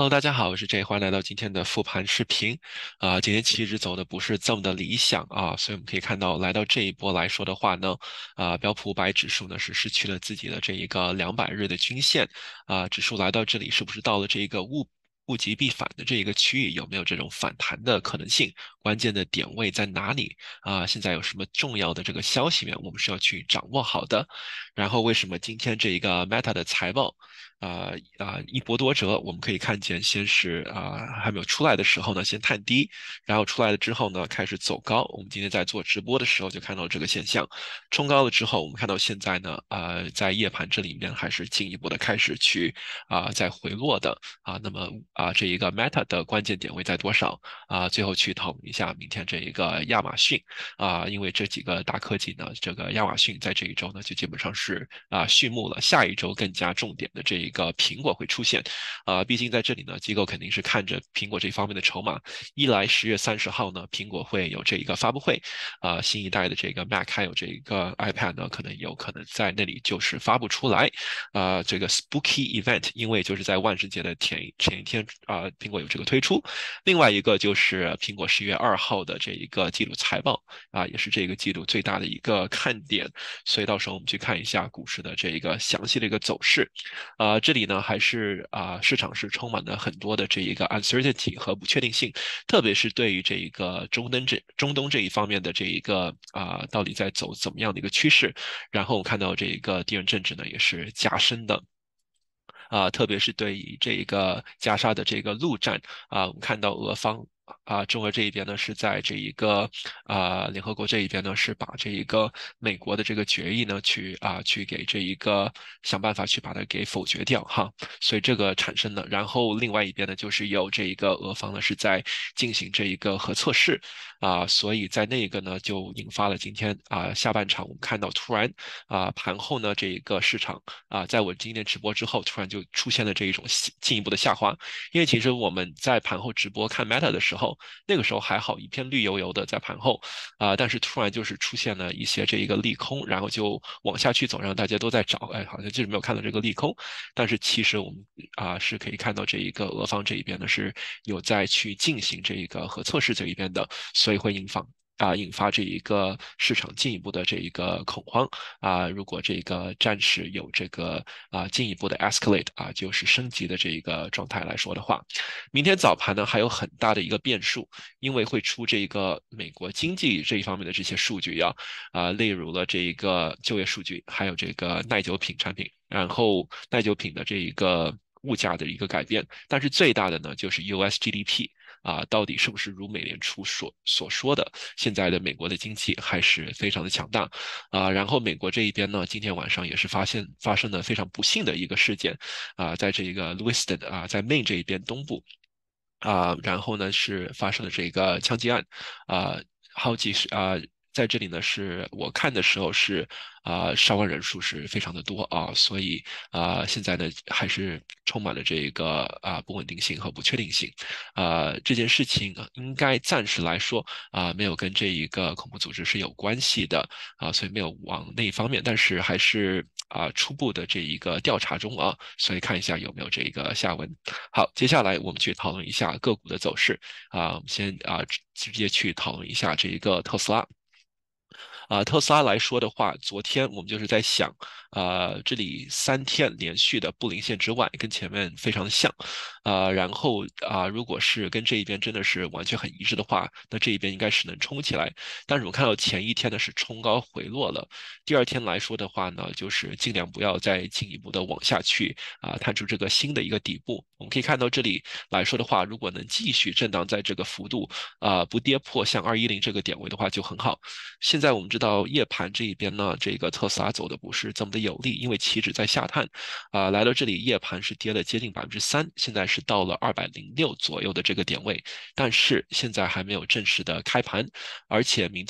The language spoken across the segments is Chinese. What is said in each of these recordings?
Hello，大家好，我是 J，欢迎来到今天的复盘视频。今天期指走的不是这么的理想啊，所以我们可以看到，来到这一波来说的话呢，标普500指数呢是失去了自己的这一个200日的均线，指数来到这里是不是到了这一个物极必反的这一个区域，有没有这种反弹的可能性？关键的点位在哪里？现在有什么重要的这个消息面，我们是要去掌握好的。然后为什么今天这一个 Meta 的财报？一波多折，我们可以看见，先是还没有出来的时候呢，先探低，然后出来了之后呢，开始走高。我们今天在做直播的时候就看到这个现象，冲高了之后，我们看到现在呢，在夜盘这里面还是进一步的开始去在回落的那么这一个 Meta 的关键点位在多少最后去讨论一下明天这一个亚马逊因为这几个大科技呢，这个亚马逊在这一周呢就基本上是序幕了，下一周更加重点的这一个苹果会出现，毕竟在这里呢，机构肯定是看着苹果这方面的筹码，一来10月30号呢，苹果会有这一个发布会，新一代的这个 Mac 还有这个 iPad 呢，可能在那里就是发布出来，这个 Spooky Event，因为就是在万圣节的前一天苹果有这个推出，另外一个就是苹果10月2号的这一个季度财报。也是这个季度最大的一个看点。所以到时候我们去看一下股市的这一个详细的一个走势。这里呢还是市场是充满了很多的这一个 uncertainty 和不确定性，特别是对于这一个中东这一方面的这一个到底在走怎么样的一个趋势。然后我看到这一个地缘政治呢也是加深的。特别是对于这个加沙的这个陆战我们看到俄方中俄这一边呢是在这一个联合国这一边呢是把这一个美国的这个决议呢去给这一个想办法去把它给否决掉哈，所以这个产生了，然后另外一边呢就是有这一个俄方呢是在进行这一个核测试所以在那个呢就引发了今天下半场我们看到突然盘后呢这一个市场在我今天直播之后，突然就出现了这一种进一步的下滑。因为其实我们在盘后直播看 Meta 的时候，那个时候还好，一片绿油油的在盘后但是突然就是出现了一些这一个利空，然后就往下去走，让大家都在找，哎，好像就是没有看到这个利空。但是其实我们是可以看到这一个俄方这一边呢是有在去进行这一个核测试这一边的，所以会引发这一个市场进一步的这一个恐慌如果这个战事有这个进一步的 escalate就是升级的这一个状态来说的话，明天早盘呢还有很大的一个变数，因为会出这个美国经济这一方面的这些数据例如了这一个就业数据，还有这个耐久品产品，然后耐久品的这一个物价的一个改变，但是最大的呢就是 US GDP。到底是不是如美联储所说的，现在的美国的经济还是非常的强大然后美国这一边呢，今天晚上也是发生了非常不幸的一个事件在这个 Lewiston在 Maine 这一边东部然后呢是发生了这个枪击案啊、好几十在这里呢，是我看的时候是伤亡人数是非常的多所以现在呢还是充满了这个不稳定性和不确定性这件事情应该暂时来说没有跟这一个恐怖组织是有关系的所以没有往那一方面，但是还是初步的这一个调查中所以看一下有没有这个下文。好，接下来我们去讨论一下个股的走势我们先直接去讨论一下这一个特斯拉。特斯拉来说的话，昨天我们就是在想，这里3天连续的布林线之外，跟前面非常的像，然后如果是跟这一边真的是完全很一致的话，那这一边应该是能冲起来。但是我们看到前一天呢是冲高回落了，第二天来说的话呢，就是尽量不要再进一步的往下去探出这个新的一个底部。我们可以看到这里来说的话，如果能继续震荡在这个幅度不跌破像210这个点位的话就很好。现在我们知道夜盘这一边呢，这个特斯拉走的不是这么的有利，因为期指在下探，来到这里夜盘是跌了接近3%，现在是到了206左右的这个点位，但是现在还没有正式的开盘，而且明天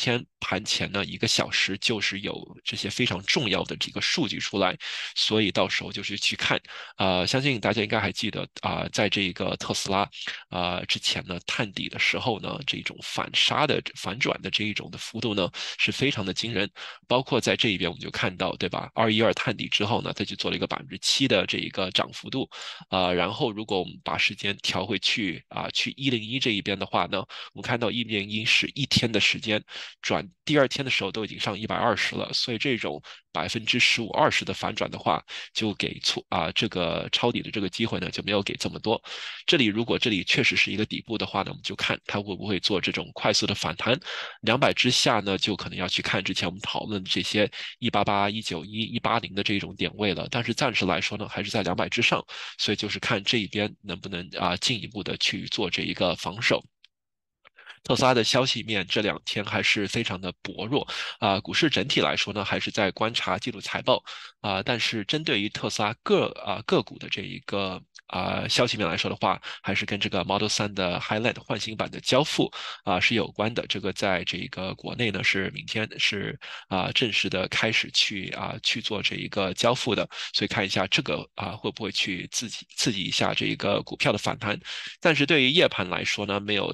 盘前呢1个小时就是有这些非常重要的这个数据出来，所以到时候就是去看。相信大家应该还记得在这个特斯拉之前呢探底的时候呢，这种反转的这一种的幅度呢是非常的惊人。包括在这一边我们就看到，对吧？212探底之后呢，它就做了一个7%的这一个涨幅度。然后如果我们把时间调回去去101这一边的话呢，我们看到101是1天的时间，转第二天的时候都已经上120了，所以这种15%、20%的反转的话，就给这个抄底的这个机会呢就没有给这么多。如果这里确实是一个底部的话呢，我们就看它会不会做这种快速的反弹。200之下呢，就可能要去看之前我们讨论的这些188、191、180的这种点位了。但是暂时来说呢，还是在200之上，所以就是看这一边能不能进一步的去做这一个防守。特斯拉的消息面这2天还是非常的薄弱股市整体来说呢，还是在观察季度财报但是针对于特斯拉个股的这一个消息面来说的话，还是跟这个 Model 3的 Highland 换新版的交付是有关的。这个在这个国内呢是明天是正式的开始去做这一个交付的，所以看一下这个会不会去刺激一下这一个股票的反弹。但是对于夜盘来说呢，没有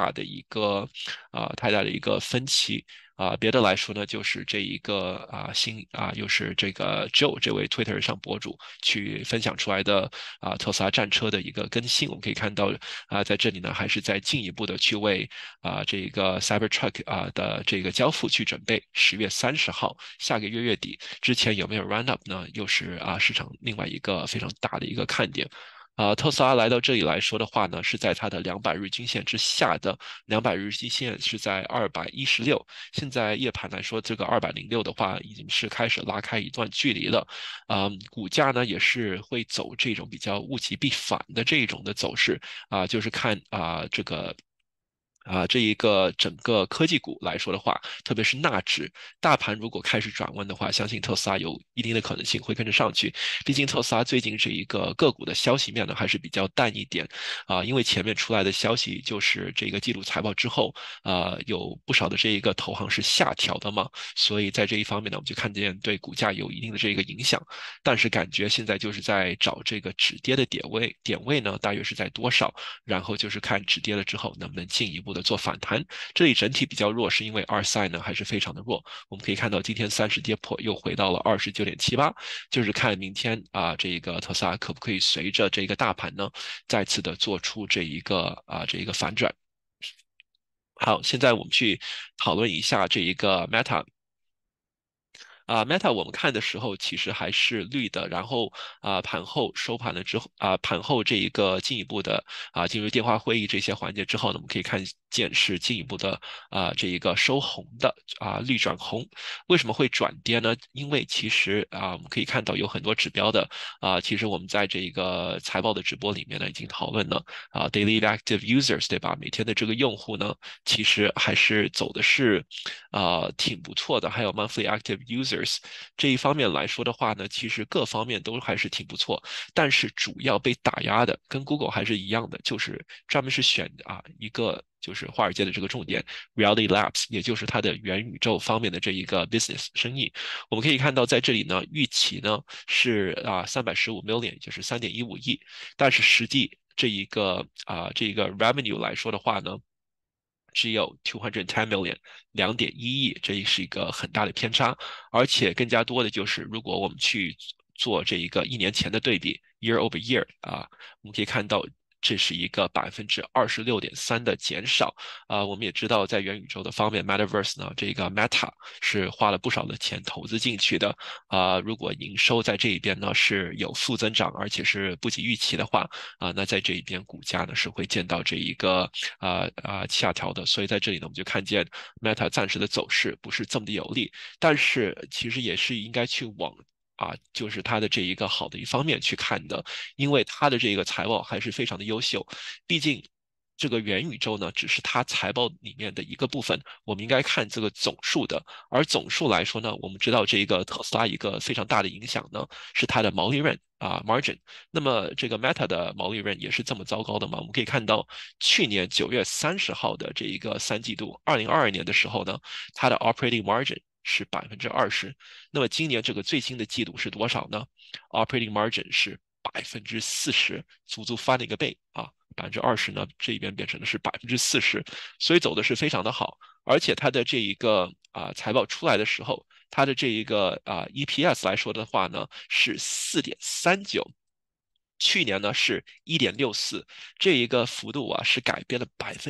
太大的一个分歧。别的来说呢，就是这一个又是这个 Joe 这位 Twitter 上博主去分享出来的特斯拉战车的一个更新，我们可以看到在这里呢还是在进一步的去为这个 Cybertruck 的这个交付去准备。10月30号，下个月月底之前有没有 run up 呢？又是市场另外一个非常大的一个看点。特斯拉来到这里来说的话呢，是在它的200日均线之下的200日均线是在216，现在夜盘来说，这个206的话已经是开始拉开一段距离了。股价呢也是会走这种比较物极必反的这一种的走势就是看这个。这一个整个科技股来说的话，特别是纳指，大盘如果开始转弯的话，相信特斯拉有一定的可能性会跟着上去。毕竟特斯拉最近这一个个股的消息面呢还是比较淡一点因为前面出来的消息就是这个季度财报之后有不少的这一个投行是下调的嘛，所以在这一方面呢，我们就看见对股价有一定的这个影响。但是感觉现在就是在找这个止跌的点位呢，大约是在多少？然后就是看止跌了之后能不能进一步的做反弹。这里整体比较弱，是因为二赛呢还是非常的弱。我们可以看到今天30跌破，又回到了29.78，就是看明天这个特斯拉可不可以随着这个大盘呢再次的做出这一个反转。好，现在我们去讨论一下这一个 Meta。Meta 我们看的时候其实还是绿的，然后盘后收盘了之后盘后这一个进一步的进入电话会议这些环节之后呢，我们可以看见是进一步的这一个收红的绿转红。为什么会转跌呢？因为其实我们可以看到有很多指标的其实我们在这一个财报的直播里面呢已经讨论了daily active users 对吧？每天的这个用户呢，其实还是走的是挺不错的，还有 monthly active users 这一方面来说的话呢，其实各方面都还是挺不错，但是主要被打压的跟 Google 还是一样的，就是专门是选一个就是华尔街的这个重点 Reality Labs，也就是它的元宇宙方面的这一个 business 生意。我们可以看到在这里呢，预期呢是315 million，也就是3.15亿，但是实际这一个 revenue 来说的话呢，只有210 million，2.1亿，这是一个很大的偏差。而且更加多的就是，如果我们去做这一个1年前的对比，year over year 我们可以看到。这是一个26.3%的减少我们也知道，在元宇宙的方面，Metaverse 呢，这个 Meta 是花了不少的钱投资进去的如果营收在这一边呢是有负增长，而且是不及预期的话那在这一边股价呢是会见到这一个下调的。所以在这里呢，我们就看见 Meta 暂时的走势不是这么的有利，但是其实也是应该去往。就是它的这一个好的一方面去看的，因为它的这个财报还是非常的优秀，毕竟这个元宇宙呢，只是它财报里面的一个部分，我们应该看这个总数的。而总数来说呢，我们知道这个特斯拉一个非常大的影响呢，是它的毛利润margin。那么这个 Meta 的毛利润也是这么糟糕的吗？我们可以看到，去年9月30号的这一个3季度，2022年的时候呢，它的 operating margin 是20%。那么今年这个最新的季度是多少呢？operating margin 是40%，足足翻了一个倍啊。20%呢，这边变成的是40%，所以走的是非常的好。而且它的这一个财报出来的时候，它的这一个EPS 来说的话呢，是4.39。去年呢是1.64，这一个幅度是改变了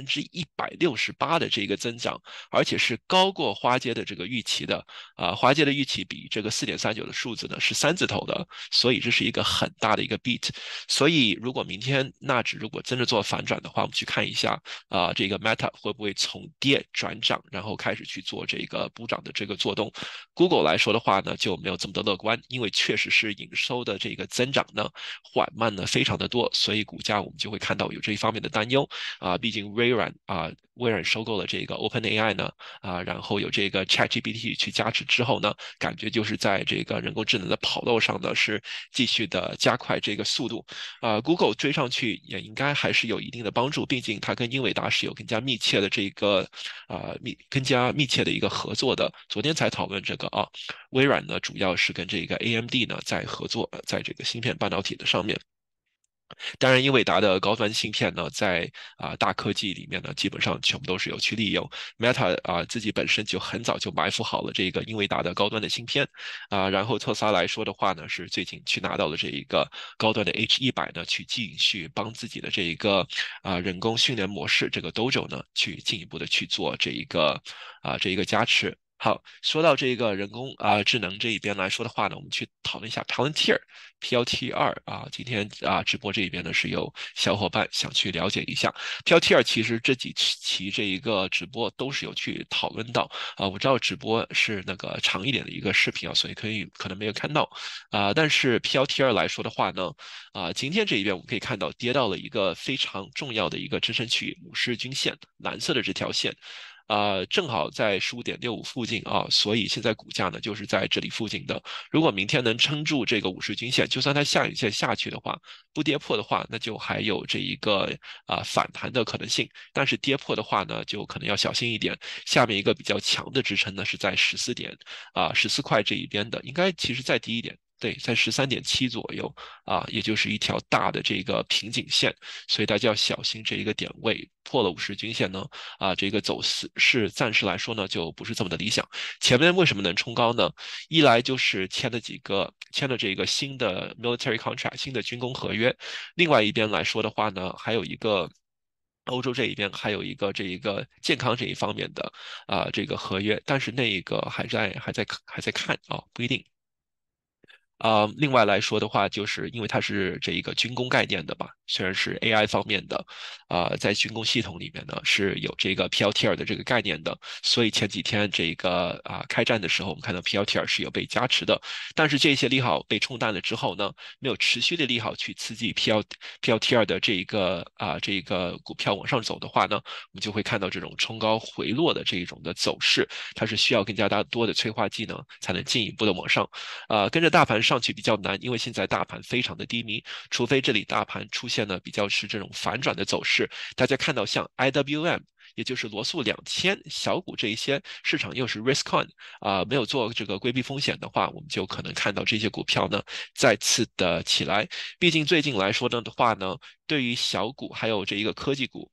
168%的这个增长，而且是高过花街的这个预期的花街的预期比这个4.39的数字呢是3字头的，所以这是一个很大的一个 beat。所以如果明天纳指如果真的做反转的话，我们去看一下这个 Meta 会不会从跌转涨，然后开始去做这个补涨的这个做动。Google 来说的话呢，就没有这么的乐观，因为确实是营收的这个增长呢缓慢了非常的多，所以股价我们就会看到有这一方面的担忧毕竟微软收购了这个 OpenAI 呢然后有这个 ChatGPT 去加持之后呢，感觉就是在这个人工智能的跑道上呢是继续的加快这个速度Google 追上去也应该还是有一定的帮助，毕竟它跟英伟达是有更加密切的这个更加密切的一个合作的。昨天才讨论这个微软呢主要是跟这个 AMD 呢在合作，在这个芯片半导体的上面。当然，英伟达的高端芯片呢，在大科技里面呢，基本上全部都是有去利用。Meta 自己本身就很早就埋伏好了这个英伟达的高端的芯片然后特斯拉来说的话呢，是最近去拿到了这一个高端的 H100呢，去继续帮自己的这一个人工训练模式这个 Dojo 呢，去进一步的去做这一个加持。好，说到这个人工智能这一边来说的话呢，我们去讨论一下 Palantir PLT2今天直播这一边呢是有小伙伴想去了解一下 PLT2，其实这几期这一个直播都是有去讨论到我知道直播是那个长一点的一个视频所以可能没有看到但是 PLT2来说的话呢今天这一边我们可以看到跌到了一个非常重要的一个支撑区域50日均线，蓝色的这条线。正好在15.65附近所以现在股价呢就是在这里附近的。如果明天能撑住这个50均线，就算它下影线下去的话，不跌破的话，那就还有这一个反弹的可能性。但是跌破的话呢，就可能要小心一点。下面一个比较强的支撑呢是在14块这一边的，应该其实再低一点。对，在13.7左右也就是一条大的这个瓶颈线，所以大家要小心这一个点位破了50均线呢这个走势暂时来说呢就不是这么的理想。前面为什么能冲高呢？一来就是签了这个新的 military contract 新的军工合约，另外一边来说的话呢，还有一个。欧洲这一边还有一个这一个健康这一方面的这个合约，但是那一个还在看不一定。另外来说的话，就是因为它是这一个军工概念的吧，虽然是 AI 方面的，在军工系统里面呢是有这个 PLTR 的这个概念的，所以前几天这个开战的时候，我们看到 PLTR 是有被加持的，但是这些利好被冲淡了之后呢，没有持续的利好去刺激 PLTR 的这一个股票往上走的话呢，我们就会看到这种冲高回落的这一种的走势，它是需要更加多的催化剂呢，才能进一步的往上。跟着大盘上去比较难，因为现在大盘非常的低迷，除非这里大盘出现了比较是这种反转的走势。大家看到像 IWM。也就是罗素2000小股这一些市场又是 risk on 没有做这个规避风险的话，我们就可能看到这些股票呢再次的起来。毕竟最近来说的话呢，对于小股还有这一个科技股。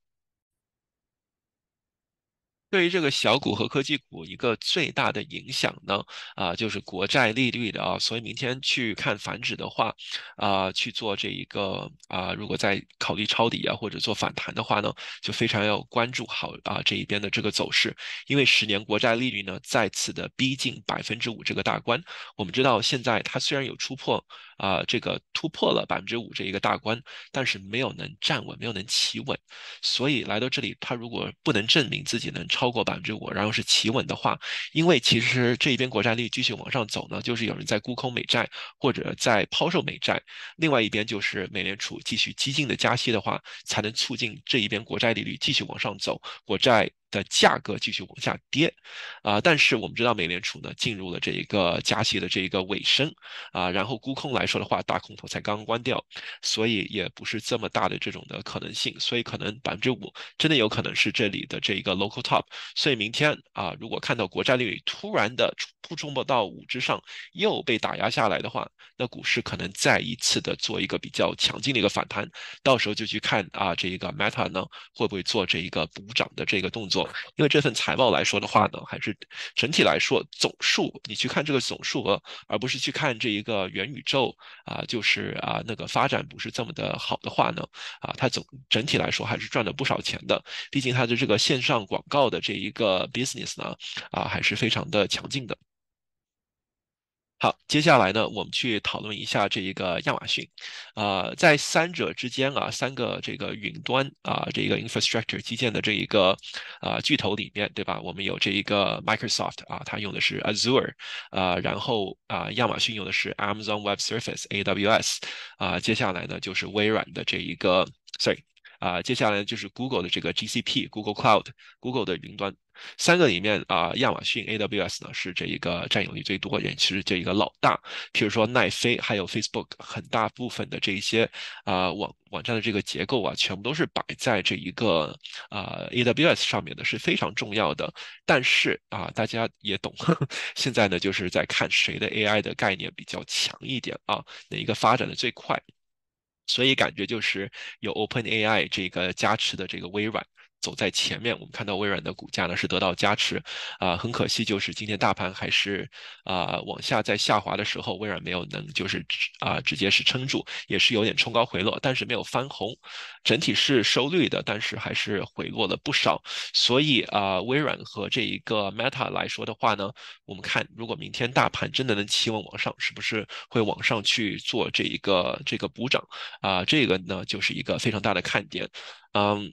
对于这个小股和科技股一个最大的影响呢，就是国债利率的所以明天去看反指的话，去做这一个如果在考虑抄底或者做反弹的话呢，就非常要关注好这一边的这个走势，因为10年国债利率呢再次的逼近5%这个大关。我们知道现在它虽然有这个突破了5%这一个大关，但是没有能站稳，没有能企稳，所以来到这里，它如果不能证明自己能超超过5%，然后是企稳的话，因为其实这一边国债率继续往上走呢，就是有人在沽空美债或者在抛售美债，另外一边就是美联储继续激进的加息的话，才能促进这一边国债利率继续往上走，国债的价格继续往下跌，但是我们知道美联储呢进入了这一个加息的这一个尾声，然后沽空来说的话，大空头才刚刚关掉，所以也不是这么大的这种的可能性，所以可能5%真的有可能是这里的这一个 local top，所以明天如果看到国债利率突然的触碰不到5之上，又被打压下来的话，那股市可能再一次的做一个比较强劲的一个反弹，到时候就去看这一个 Meta 呢会不会做这一个补涨的这个动作，因为这份财报来说的话呢，还是整体来说总数，你去看这个总数额，而不是去看这一个元宇宙就是那个发展不是这么的好的话呢，它整体来说还是赚了不少钱的，毕竟它的这个线上广告的这一个 business 呢，还是非常的强劲的。好，接下来呢，我们去讨论一下这一个亚马逊，在三者之间三个这个云端这个 infrastructure 基建的这一个巨头里面，对吧？我们有这一个 Microsoft 它用的是 Azure，然后亚马逊用的是 Amazon Web Service AWS，接下来呢就是微软的这一个，sorry。接下来就是 Google 的这个 GCP Google Cloud，Google 的云端，三个里面亚马逊 AWS 呢是这一个占有率最多，也是这一个老大。譬如说奈飞还有 Facebook，很大部分的这一些网站的这个结构全部都是摆在这一个AWS 上面的，是非常重要的。但是大家也懂，现在呢就是在看谁的 AI 的概念比较强一点哪一个发展的最快。所以感觉就是有 OpenAI 这个加持的这个微软走在前面，我们看到微软的股价呢是得到加持，很可惜就是今天大盘还是往下在下滑的时候，微软没有能就是直接是撑住，也是有点冲高回落，但是没有翻红，整体是收绿的，但是还是回落了不少，所以微软和这一个 Meta 来说的话呢，我们看如果明天大盘真的能企稳往上，是不是会往上去做这个补涨？这个呢就是一个非常大的看点。嗯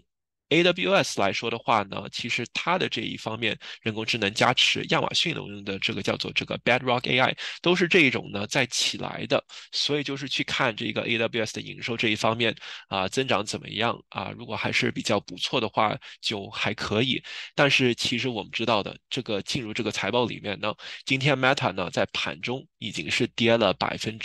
，AWS 来说的话呢，其实它的这一方面人工智能加持，亚马逊用的这个叫做这个 Bedrock AI，都是这一种呢在起来的，所以就是去看这个 AWS 的营收这一方面增长怎么样如果还是比较不错的话，就还可以。但是其实我们知道的，这个进入这个财报里面呢，今天 Meta 呢在盘中已经是跌了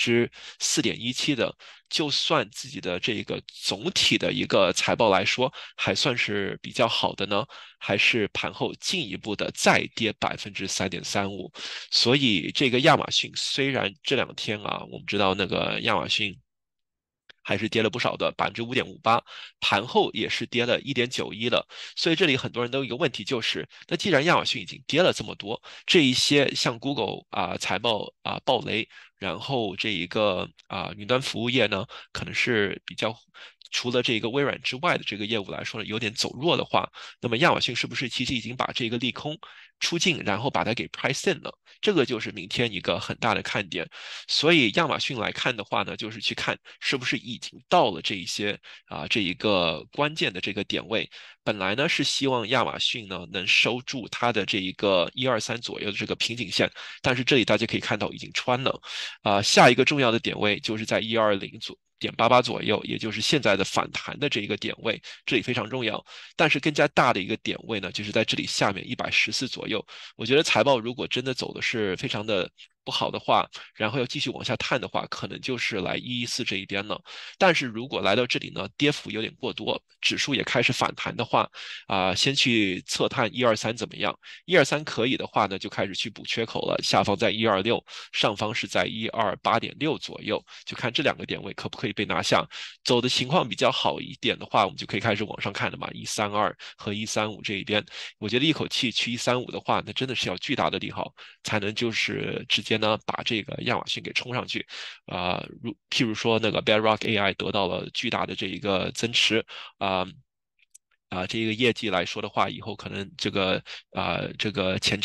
4.17%的，就算自己的这个总体的一个财报来说，还算是比较好的呢，还是盘后进一步的再跌3.35%。所以这个亚马逊虽然这2天我们知道那个亚马逊还是跌了不少的5.58%，盘后也是跌了1.91%了。所以这里很多人都有一个问题就是，那既然亚马逊已经跌了这么多，这一些像 Google 财报暴雷，然后这一个云端服务业呢，可能是比较除了这个微软之外的这个业务来说呢，有点走弱的话，那么亚马逊是不是其实已经把这个利空出尽，然后把它给 price in 了？这个就是明天一个很大的看点。所以亚马逊来看的话呢，就是去看是不是已经到了这一些这一个关键的这个点位。本来呢是希望亚马逊呢能收住它的这一个123左右的这个瓶颈线，但是这里大家可以看到已经穿了。下一个重要的点位就是在120.88左右，也就是现在的反弹的这一个点位，这里非常重要。但是更加大的一个点位呢，就是在这里下面114左右。我觉得财报如果真的走的是非常的不好的话，然后要继续往下探的话，可能就是来114这一边了。但是如果来到这里呢，跌幅有点过多，指数也开始反弹的话，先去测探123怎么样？123可以的话呢，就开始去补缺口了。下方在126，上方是在128.6左右，就看这2个点位可不可以被拿下。走的情况比较好一点的话，我们就可以开始往上看了嘛，132和135这一边。我觉得一口气去135的话，那真的是要巨大的利好，才能就是直接呢把这个亚马逊给冲上去。譬如说那个 Bedrock AI 得到了巨大的这一个增持啊。这个业绩来说的话，以后可能这个前瞻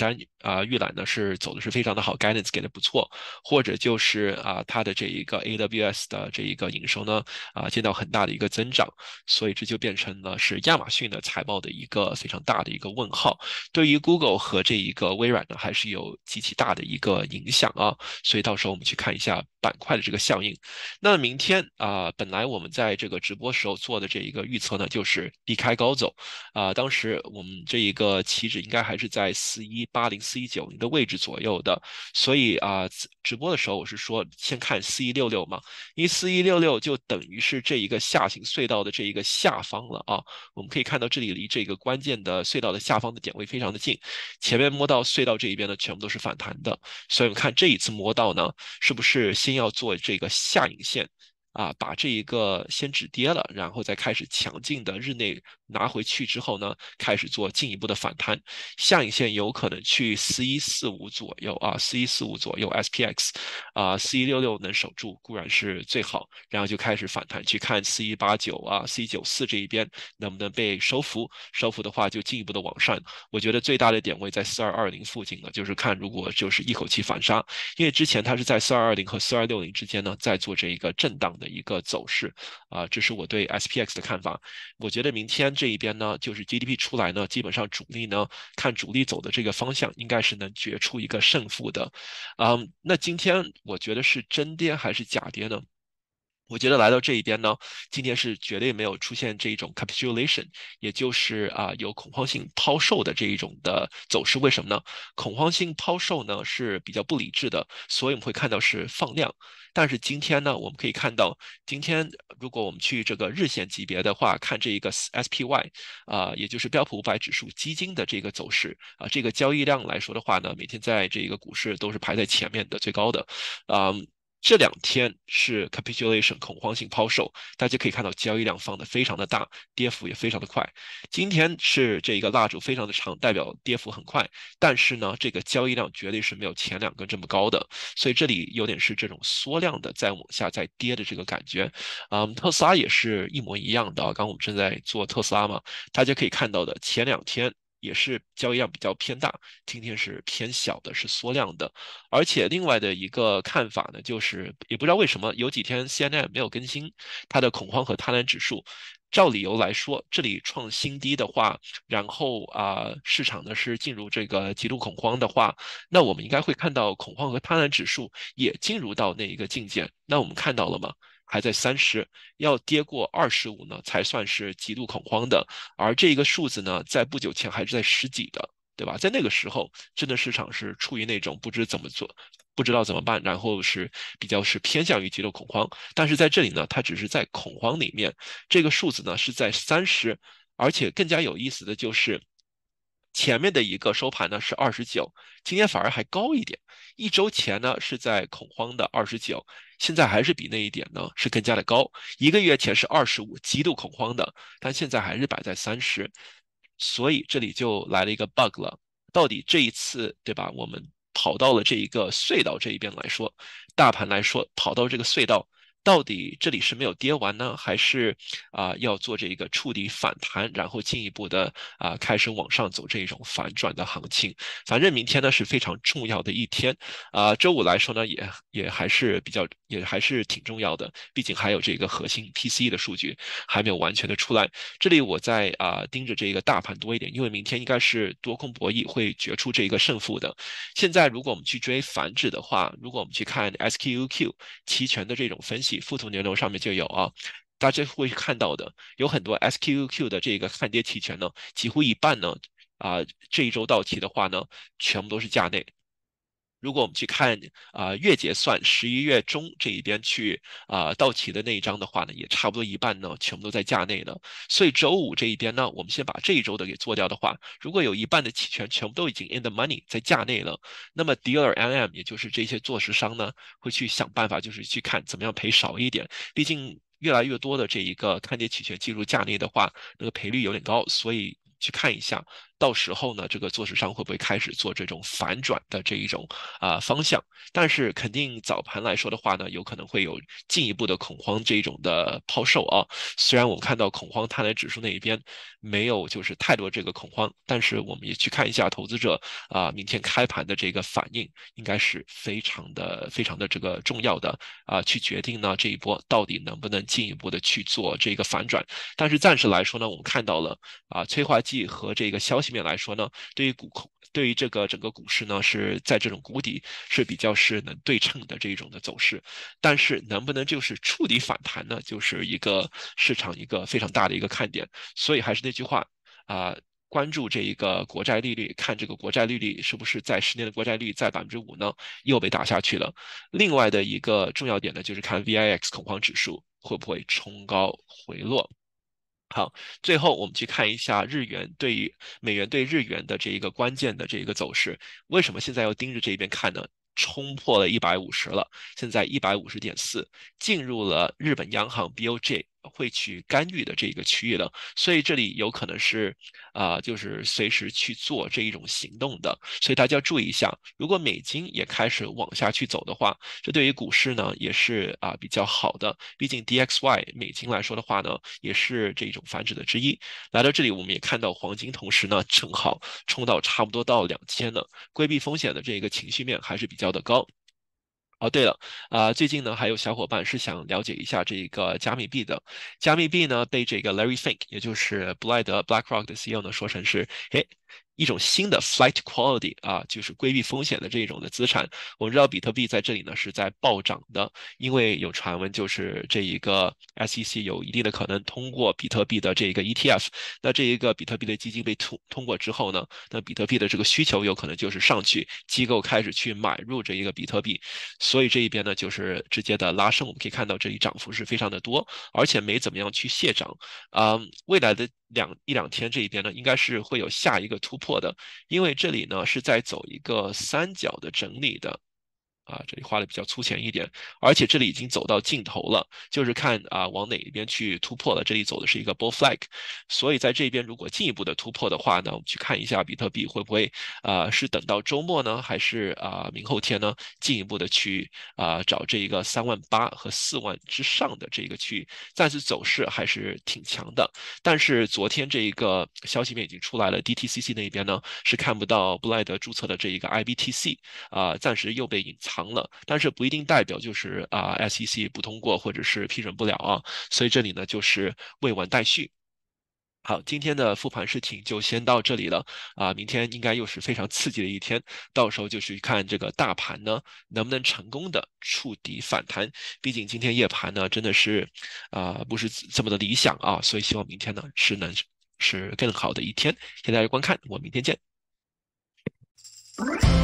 预览呢是走的是非常的好，guidance 给的不错，或者就是它的这一个 AWS 的这一个营收呢见到很大的一个增长，所以这就变成了是亚马逊的财报的一个非常大的一个问号。对于 Google 和这一个微软呢，还是有极其大的一个影响啊。所以到时候我们去看一下板块的这个效应。那明天本来我们在这个直播时候做的这一个预测呢，就是低开高走当时我们这一个期指应该还是在4180、4190的位置左右的，所以直播的时候我是说先看4166嘛，因为4166就等于是这一个下行隧道的这一个下方了啊。我们可以看到这里离这个关键的隧道的下方的点位非常的近，前面摸到隧道这一边呢，全部都是反弹的，所以我们看这一次摸到呢，是不是先要做这个下影线？把这一个先止跌了，然后再开始强劲的日内拿回去之后呢，开始做进一步的反弹，下影线有可能去4145左右4145左右 SPX 4166能守住固然是最好，然后就开始反弹，去看41894194这一边能不能被收服，收服的话就进一步的往上。我觉得最大的点位在4220附近了，就是看如果就是一口气反杀，因为之前它是在4220和4260之间呢，在做这一个震荡的一个走势这是我对 SPX 的看法。我觉得明天这一边呢，就是 GDP 出来呢，基本上主力呢看主力走的这个方向，应该是能决出一个胜负的。那今天我觉得是真跌还是假跌呢？我觉得来到这一边呢，今天是绝对没有出现这一种 capitulation，也就是有恐慌性抛售的这一种的走势。为什么呢？恐慌性抛售呢是比较不理智的，所以我们会看到是放量。但是今天呢，我们可以看到，今天如果我们去这个日线级别的话，看这一个 SPY，也就是标普500指数基金的这个走势这个交易量来说的话呢，每天在这个股市都是排在前面的最高的，啊、这2天是 capitulation 恐慌性抛售，大家可以看到交易量放的非常的大，跌幅也非常的快。今天是这个蜡烛非常的长，代表跌幅很快，但是呢，这个交易量绝对是没有前2根这么高的，所以这里有点是这种缩量的再往下再跌的这个感觉。特斯拉也是一模一样的刚刚我们正在做特斯拉嘛，大家可以看到的前2天。也是交易量比较偏大，今天是偏小的，是缩量的。而且另外的一个看法呢，就是也不知道为什么有几天 CNN 没有更新它的恐慌和贪婪指数。照理由来说，这里创新低的话，然后市场呢是进入这个极度恐慌的话，那我们应该会看到恐慌和贪婪指数也进入到那一个境界。那我们看到了吗？还在30，要跌过25呢，才算是极度恐慌的。而这一个数字呢，在不久前还是在十几的。对吧？在那个时候，真的市场是处于那种不知怎么做、不知道怎么办，然后是比较是偏向于极度恐慌。但是在这里呢，它只是在恐慌里面，这个数字呢是在30，而且更加有意思的就是前面的一个收盘呢是29，今天反而还高一点。一周前呢是在恐慌的29，现在还是比那一点呢是更加的高。一个月前是25，极度恐慌的，但现在还是摆在30。所以这里就来了一个 bug 了，到底这一次，对吧？我们跑到了这一个隧道这一边来说，大盘来说跑到这个隧道，到底这里是没有跌完呢，还是要做这一个触底反弹，然后进一步的开始往上走这一种反转的行情？反正明天呢是非常重要的一天周五来说呢也还是也还是挺重要的，毕竟还有这个核心 PCE 的数据还没有完全的出来。这里我在盯着这个大盘多一点，因为明天应该是多空博弈会决出这个胜负的。现在如果我们去追反指的话，如果我们去看 SQQQ 期权的这种分析，富途牛牛上面就有大家会看到的有很多 SQQQ 的这个看跌期权呢，几乎一半呢这一周到期的话呢，全部都是价内。如果我们去看月结算11月中这一边去到期的那一张的话呢，也差不多一半呢，全部都在价内呢。所以周五这一边呢，我们先把这一周的给做掉的话，如果有一半的期权全部都已经 in the money 在价内了，那么 dealer MM 也就是这些做市商呢，会去想办法，就是去看怎么样赔少一点，毕竟越来越多的这一个看跌期权进入价内的话，那个赔率有点高，所以去看一下到时候呢，这个做市商会不会开始做这种反转的这一种方向？但是肯定早盘来说的话呢，有可能会有进一步的恐慌这一种的抛售啊。虽然我们看到恐慌贪婪指数那一边没有就是太多这个恐慌，但是我们也去看一下投资者明天开盘的这个反应，应该是非常的这个重要的去决定呢这一波到底能不能进一步的去做这个反转。但是暂时来说呢，我们看到了催化剂和这个消息面来说呢，对于这个整个股市呢，是在这种谷底是比较是能对称的这一种的走势，但是能不能就是触底反弹呢，就是一个市场一个非常大的一个看点。所以还是那句话啊。关注这一个国债利率，看这个国债利率是不是在10年的国债率在5%呢，又被打下去了。另外的一个重要点呢，就是看 VIX 恐慌指数会不会冲高回落。好，最后我们去看一下美元对日元的这一个关键的这一个走势。为什么现在要盯着这边看呢？冲破了150了，现在150.4，进入了日本央行 BOJ 会去干预的这个区域了。所以这里有可能是就是随时去做这一种行动的。所以大家要注意一下，如果美金也开始往下去走的话，这对于股市呢也是比较好的。毕竟 DXY 美金来说的话呢，也是这种反指的之一。来到这里，我们也看到黄金同时呢，正好冲到差不多到2000了，规避风险的这个情绪面还是比较的高。哦，对了，最近呢还有小伙伴是想了解一下这个加密币的。加密币呢被这个 Larry Fink，也就是布莱德 BlackRock 的 CEO 呢说成是，一种新的 flight quality 就是规避风险的这种的资产。我们知道比特币在这里呢是在暴涨的，因为有传闻就是这一个 SEC 有一定的可能通过比特币的这个 ETF，那这一个比特币的基金被通过之后呢，那比特币的这个需求有可能就是上去，机构开始去买入这一个比特币。所以这一边呢就是直接的拉升，我们可以看到这里涨幅是非常的多，而且没怎么样去卸涨。未来的一两天这一边呢，应该是会有下一个突破的，因为这里呢是在走一个三角的整理的。这里画的比较粗浅一点，而且这里已经走到尽头了，就是看往哪一边去突破了。这里走的是一个 bull flag，所以在这边如果进一步的突破的话呢，我们去看一下比特币会不会是等到周末呢，还是明后天呢，进一步的去找这一个38000和40000之上的这个区域，暂时走势还是挺强的。但是昨天这一个消息面已经出来了，DTCC 那边呢是看不到布莱德注册的这一个 IBTC，暂时又被隐藏了，但是不一定代表就是SEC 不通过或者是批准不了啊，所以这里呢就是未完待续。好，今天的复盘视频就先到这里了明天应该又是非常刺激的一天，到时候就去看这个大盘呢能不能成功的触底反弹。毕竟今天夜盘呢真的是不是这么的理想啊，所以希望明天呢是更好的一天。谢谢大家观看，我们明天见。